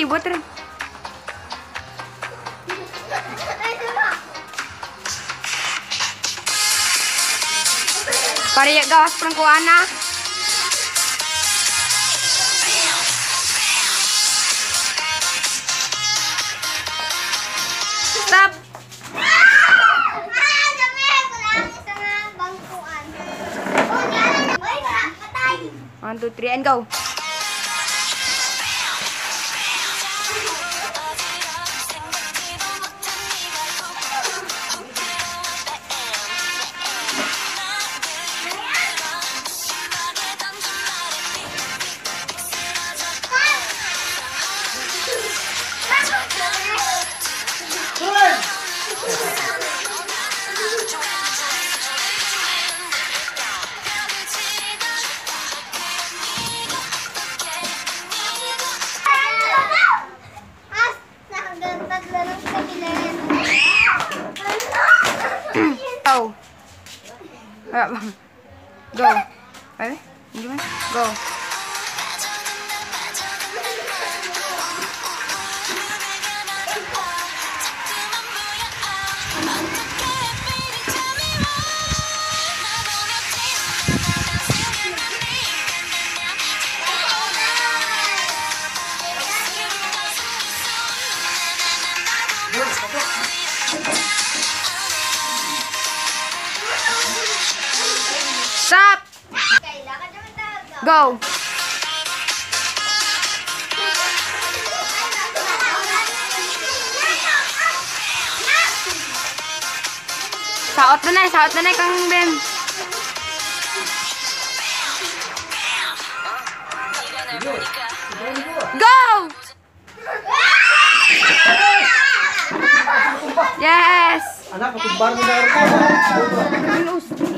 buat rin. Pare gawas perempuan na. Stop. 1, 2, 3 and go. Go. Go. Ayo, gimana? Go. Stop. Go. Saot na na Kang Bem. Go. Yes. Anak, ketumbar mo na rin.